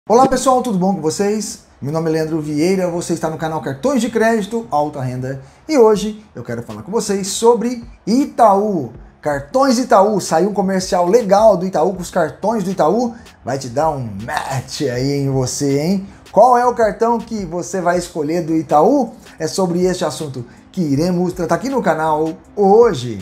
Olá pessoal, tudo bom com vocês? Meu nome é Leandro Vieira, você está no canal Cartões de Crédito Alta Renda e hoje eu quero falar com vocês sobre Itaú. Cartões Itaú, saiu um comercial legal do Itaú com os cartões do Itaú, vai te dar um match aí em você, hein? Qual é o cartão que você vai escolher do Itaú? É sobre este assunto que iremos tratar aqui no canal hoje.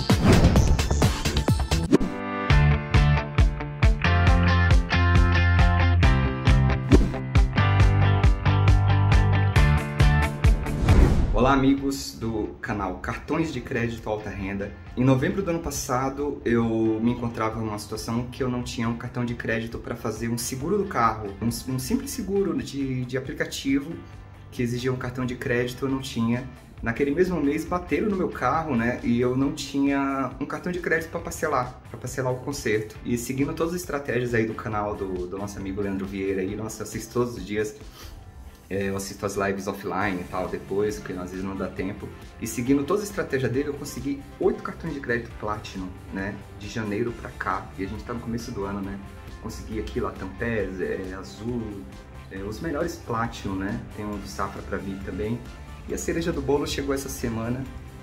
Olá amigos do canal Cartões de Crédito Alta Renda. Em novembro do ano passado eu me encontrava em uma situação que eu não tinha um cartão de crédito para fazer um seguro do carro, um simples seguro de aplicativo que exigia um cartão de crédito, eu não tinha. Naquele mesmo mês bateram no meu carro, né, e eu não tinha um cartão de crédito para parcelar o conserto. E seguindo todas as estratégias aí do canal do nosso amigo Leandro Vieira, aí, nossa, eu assisto todos os dias. Eu assisto as lives offline e tal, depois, porque às vezes não dá tempo. E seguindo toda a estratégia dele, eu consegui 8 cartões de crédito Platinum, né? De janeiro pra cá. E a gente tá no começo do ano, né? Consegui aqui Latam PES, Azul, os melhores Platinum, né? Tem um do Safra pra vir também. E a cereja do bolo chegou essa semana,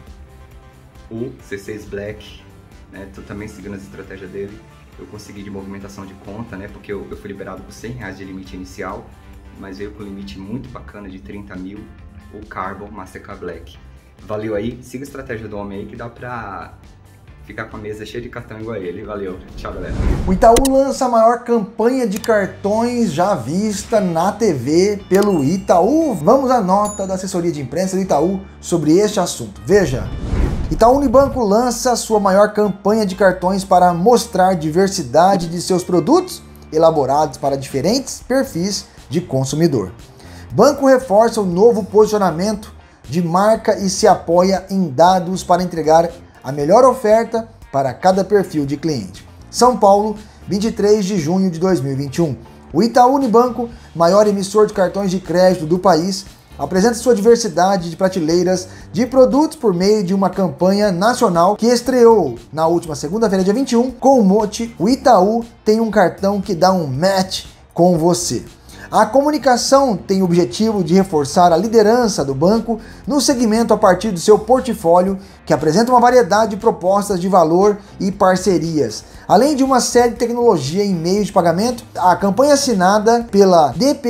o C6 Black, né? Tô também seguindo as estratégias dele. Eu consegui de movimentação de conta, né? Porque eu fui liberado por R$100 de limite inicial, mas veio com um limite muito bacana de 30 mil, o Carbon Mastercard Black. Valeu aí, siga a estratégia do homem aí que dá pra ficar com a mesa cheia de cartão igual a ele. Valeu, tchau galera. O Itaú lança a maior campanha de cartões já vista na TV pelo Itaú. Vamos à nota da assessoria de imprensa do Itaú sobre este assunto. Veja. Itaú Unibanco lança sua maior campanha de cartões para mostrar diversidade de seus produtos, elaborados para diferentes perfis de consumidor. Banco reforça o novo posicionamento de marca e se apoia em dados para entregar a melhor oferta para cada perfil de cliente. São Paulo, 23 de junho de 2021. O Itaú Unibanco, maior emissor de cartões de crédito do país, apresenta sua diversidade de prateleiras de produtos por meio de uma campanha nacional que estreou na última segunda-feira, dia 21, com o mote "O Itaú tem um cartão que dá um match com você". A comunicação tem o objetivo de reforçar a liderança do banco no segmento a partir do seu portfólio, que apresenta uma variedade de propostas de valor e parcerias. Além de uma série de tecnologia em meios de pagamento, a campanha assinada pela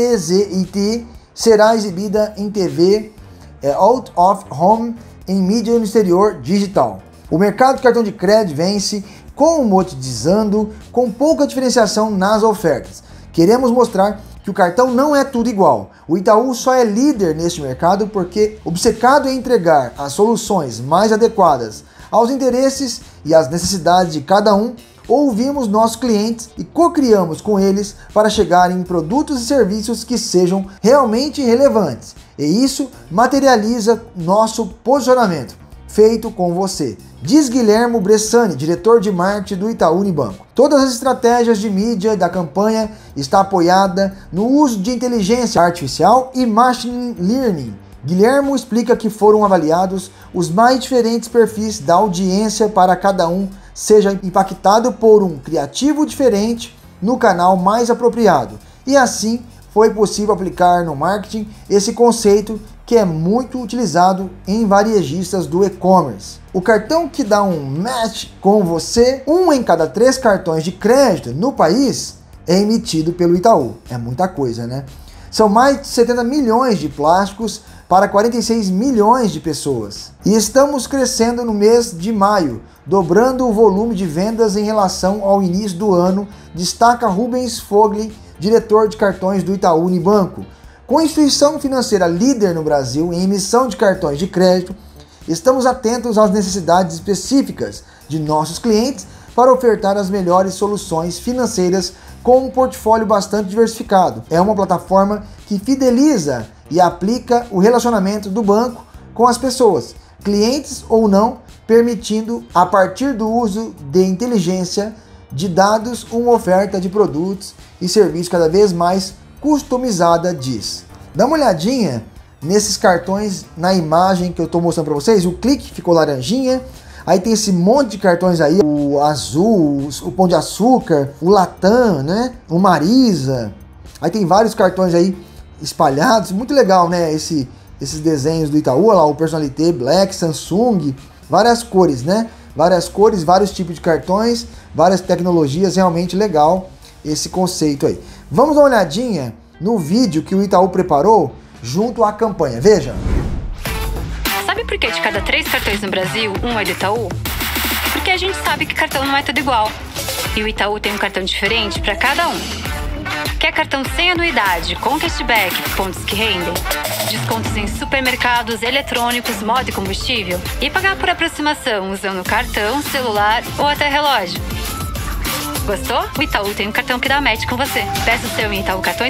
DPZIT será exibida em TV, out of home, em mídia no exterior digital. O mercado de cartão de crédito vence com o mote dizendo com pouca diferenciação nas ofertas. Queremos mostrar que o cartão não é tudo igual. O Itaú só é líder neste mercado porque, obcecado em entregar as soluções mais adequadas aos interesses e às necessidades de cada um, ouvimos nossos clientes e co-criamos com eles para chegar em produtos e serviços que sejam realmente relevantes. E isso materializa nosso posicionamento, feito com você, diz Guilherme Bressani, diretor de marketing do Itaú Unibanco. Todas as estratégias de mídia da campanha está apoiada no uso de inteligência artificial e machine learning. Guilherme explica que foram avaliados os mais diferentes perfis da audiência para cada um seja impactado por um criativo diferente no canal mais apropriado. E assim foi possível aplicar no marketing esse conceito que é muito utilizado em varejistas do e-commerce. O cartão que dá um match com você, 1 em cada 3 cartões de crédito no país é emitido pelo Itaú. É muita coisa, né? São mais de 70 milhões de plásticos para 46 milhões de pessoas. E estamos crescendo no mês de maio, dobrando o volume de vendas em relação ao início do ano, destaca Rubens Fogli, diretor de cartões do Itaú Unibanco. Com a instituição financeira líder no Brasil em emissão de cartões de crédito, estamos atentos às necessidades específicas de nossos clientes para ofertar as melhores soluções financeiras com um portfólio bastante diversificado. É uma plataforma que fideliza e aplica o relacionamento do banco com as pessoas, clientes ou não, permitindo, a partir do uso de inteligência de dados, uma oferta de produtos e serviços cada vez mais customizada, diz. Dá uma olhadinha nesses cartões na imagem que eu estou mostrando para vocês. O clique ficou laranjinha, aí tem esse monte de cartões aí, o Azul, o Pão de Açúcar, o Latam, né? O Marisa. Aí tem vários cartões aí espalhados, muito legal, né? Esses desenhos do Itaú, olha lá, o Personalité, Black, Samsung, várias cores, né? Várias cores, vários tipos de cartões, várias tecnologias, realmente legal esse conceito aí. Vamos dar uma olhadinha no vídeo que o Itaú preparou junto à campanha, veja. Sabe por que de cada 3 cartões no Brasil, um é do Itaú? Porque a gente sabe que cartão não é tudo igual. E o Itaú tem um cartão diferente para cada um. Quer cartão sem anuidade, com cashback, pontos que rendem? Descontos em supermercados, eletrônicos, moda e combustível? E pagar por aproximação usando cartão, celular ou até relógio? Gostou? O Itaú tem um cartão que dá match com você. Peça o seu em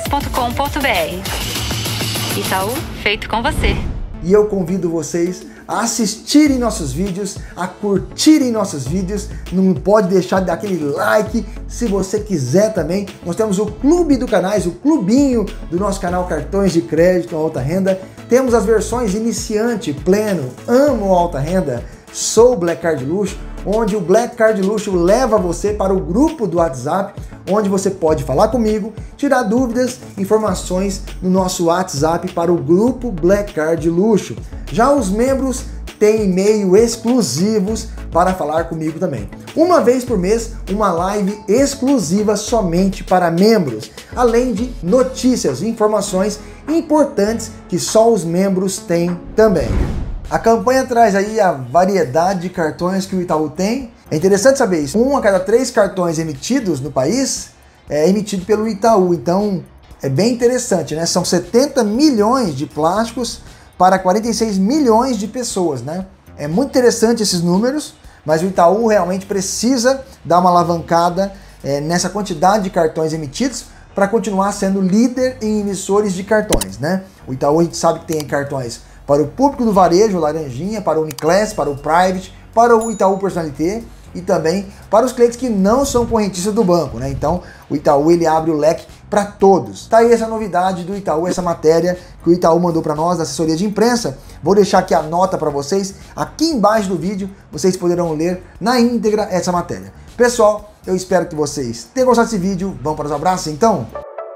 itaucartões.com.br. Itaú, feito com você. E eu convido vocês a assistirem nossos vídeos, a curtirem nossos vídeos. Não pode deixar de dar aquele like. Se você quiser também, nós temos o clube do canais, o clubinho do nosso canal Cartões de Crédito Alta Renda. Temos as versões iniciante, pleno, amo alta renda, sou Black Card Luxo, onde o Black Card Luxo leva você para o grupo do WhatsApp, onde você pode falar comigo, tirar dúvidas, informações no nosso WhatsApp para o grupo Black Card Luxo. Já os membros têm e-mail exclusivos para falar comigo também. Uma vez por mês, uma live exclusiva somente para membros, além de notícias e informações importantes que só os membros têm também. A campanha traz aí a variedade de cartões que o Itaú tem. É interessante saber isso. 1 a cada 3 cartões emitidos no país é emitido pelo Itaú. Então é bem interessante, né? São 70 milhões de plásticos para 46 milhões de pessoas, né? É muito interessante esses números, mas o Itaú realmente precisa dar uma alavancada nessa quantidade de cartões emitidos para continuar sendo líder em emissores de cartões, né? O Itaú, a gente sabe que tem cartões para o público do varejo, Laranjinha, para o Uniclass, para o Private, para o Itaú Personalité e também para os clientes que não são correntistas do banco, né? Então, o Itaú, ele abre o leque para todos. Tá aí essa novidade do Itaú, essa matéria que o Itaú mandou para nós, da assessoria de imprensa. Vou deixar aqui a nota para vocês. Aqui embaixo do vídeo, vocês poderão ler na íntegra essa matéria. Pessoal, eu espero que vocês tenham gostado desse vídeo. Vamos para os abraços, então?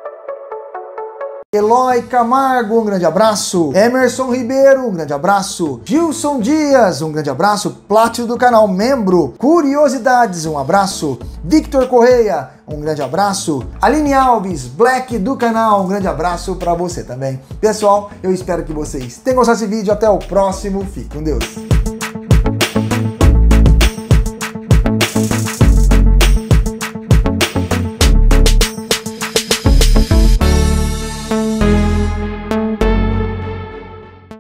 Eloy Camargo, um grande abraço. Emerson Ribeiro, um grande abraço. Gilson Dias, um grande abraço. Plátino do canal, membro. Curiosidades, um abraço. Victor Correia, um grande abraço. Aline Alves, Black do canal, um grande abraço para você também. Pessoal, eu espero que vocês tenham gostado desse vídeo. Até o próximo. Fique com Deus.